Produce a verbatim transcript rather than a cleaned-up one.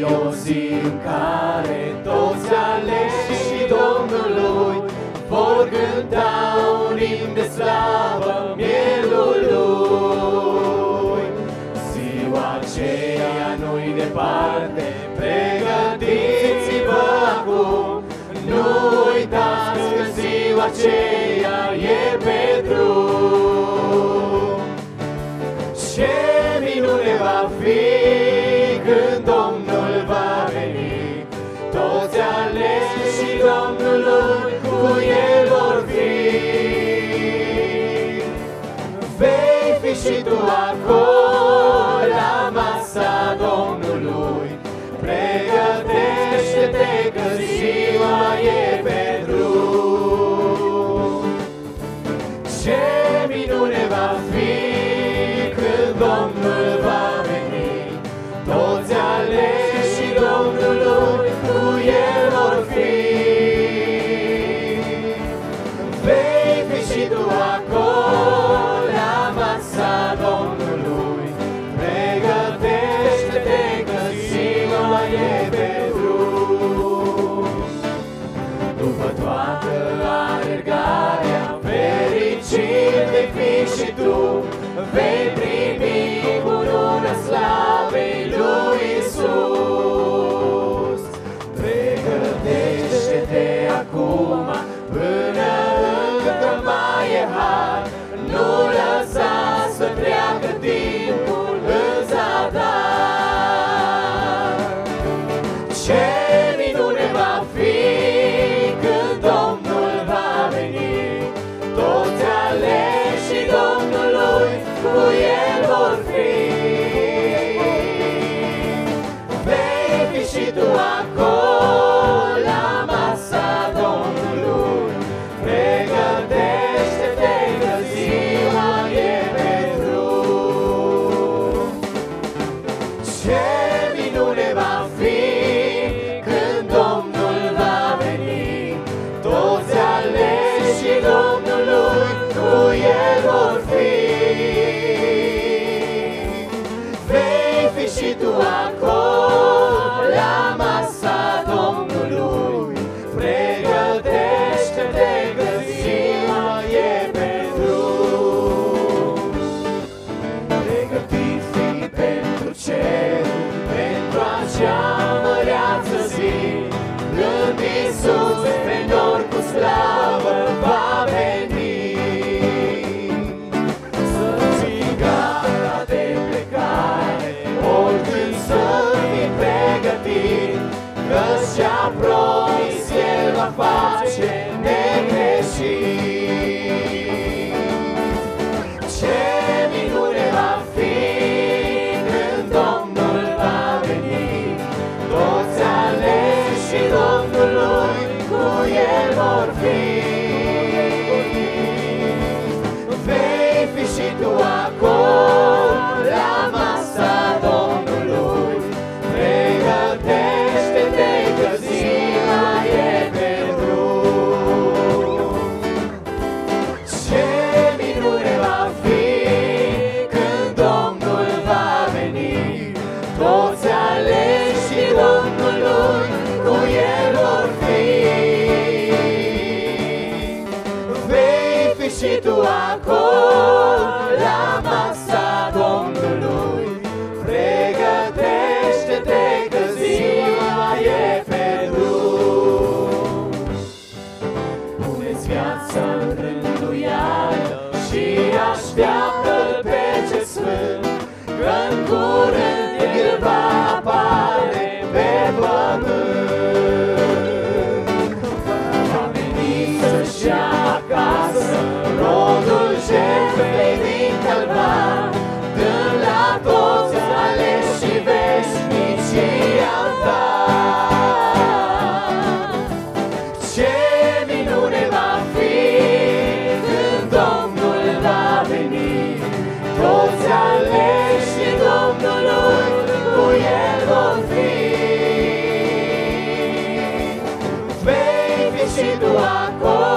o zi în care toți aleșii Domnului vor cânta un imn de slavă mielului. Ziua aceea nu-i departe, pregătiți-vă acum, nu uitați că ziua aceea e pe drum. Ce minune va fi când Domnul va veni, toți aleșii Domnului cu El vor fi. Vei fi și tu acolo la masa Domnului, pregătește-te că ziua e pe drum. Ce minune va fi când Domnul va veni, toți aleșii Domnului cu El vor fi. Vei fi și tu acolo la masa Domnului, pregătește-te că ziua e pe drum. După toată alergarea, fericit vei fi și tu, vei primi cununa slavei lui Iisus. Pregătește-te acum până încă mai e har, nu lăsa să treacă timpul în zadar. Ce minune va fi când Domnul va veni, toți aleșii Domnului cu El vor fi. Vei fi și tu acolo la masa Domnului, pregătește-te că ziua e pe drum. Ce minune va fi când Domnul va veni, toți aleșii Domnului cu El vor fi. Vei fi și tu acolo la masa Domnului, pregătește-te că ziua e pe drum. Pregătiți-i pentru cer, pentru acea măreață zi, când Iisus pe nor cu slavă va veni. Să fii gata de plecare, oricând să fii pregătit, că-ți ce-a promis El va face negreșit. Ce minune va fi când Domnul va veni, toți aleșii Domnului cu El vor fi. Vei fi și tu acolo la masa Domnului, pregătește-te că ziua e pe drum. Ce minune va fi când Domnul va veni, toți aleșii Domnului cu El vor fi. Vei fi și tu acolo la masa Domnului, pregătește-te că ziua e pe drum. Pune-ți viața în rânduială și așteaptă-L pe cel sfânt, că-n curând El va apare pe pământ. Va veni să-și ia acasă rodul jertfei din Calvar, dând la toți aleșii veșnicii altar. Ce minune va fi când Domnul va veni, toți aleșii Domnului cu El vor fi. Vei fi și tu acolo